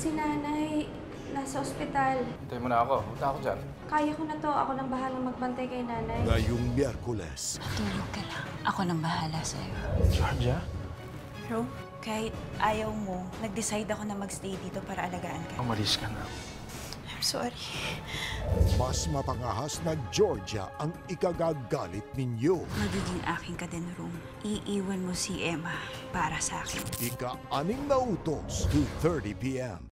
Si nanay, nasa ospital. Hintay mo na ako. Punta ako dyan. Kaya ko na to. Ako nang bahalang magbantay kay nanay. Ngayong Miyerkules, Tulog ka lang. Ako nang bahala sa'yo. Georgia? Ro, kahit ayaw mo, nag-decide ako na magstay dito para alagaan ka. Umalis ka na. I'm sorry. mas mapangahas na Georgia ang ikagagalit ninyo. Magiging akin ka din, Ro. Iiwan mo si Emma para sa akin. Ika-6 na utos, 2:30 p.m.